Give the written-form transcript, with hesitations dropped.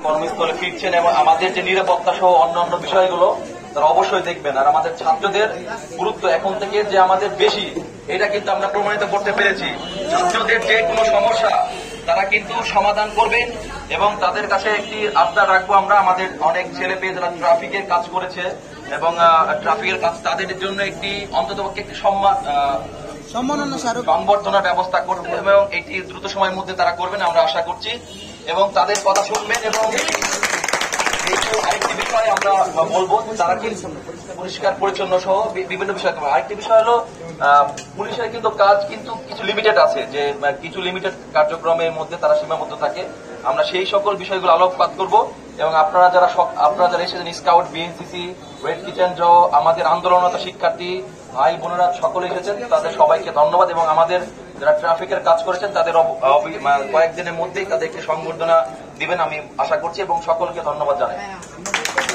কর্মস্থলে ফিরছেন এবং আমাদের যে নিরাপত্তা সহ অন্যান্য বিষয়গুলো তারা অবশ্যই দেখবেন। আর আমাদের ছাত্রদের গুরুত্ব এখন থেকে যে আমাদের বেশি, এটা কিন্তু আমরা প্রমাণিত করতে পেরেছি। ছাত্রদের যে কোনো সমস্যা তারা কিন্তু সমাধান করবেন এবং তাদের কাছে একটি আবদার রাখবো আমরা, আমাদের অনেক ছেলে পেয়ে যারা ট্রাফিকের কাজ করেছে এবং ট্রাফিকের কাজ তাদের জন্য একটি অন্ততপক্ষে একটি সংবর্ধনার ব্যবস্থা করবে এবং এটি দ্রুত সময়ের মধ্যে তারা করবেন আমরা আশা করছি এবং তাদের কথা শুনবেন। এবং আরেকটি বিষয় আমরা বলবো, তারা কিন্তু পরিষ্কার পরিচ্ছন্ন সহ বিভিন্ন বিষয়। আরেকটি বিষয় হলো পুলিশের কিন্তু কাজ কিন্তু কিছু লিমিটেড আছে, যে কিছু লিমিটেড কার্যক্রমের মধ্যে তারা সীমাবদ্ধ থাকে। আমরা সেই সকল বিষয়গুলো আলোকপাত করব এবং আপনারা যারা এসেছেন, স্কাউট, বিএনসিসি, রেড কিচেন সহ আমাদের আন্দোলনরত শিক্ষার্থী ভাই বোনেরা সকলে এসেছেন, তাদের সবাইকে ধন্যবাদ এবং আমাদের যারা ট্রাফিকের কাজ করেছেন তাদের কয়েকদিনের মধ্যেই তাদেরকে সংবর্ধনা দিবেন আমি আশা করছি এবং সকলকে ধন্যবাদ জানাই।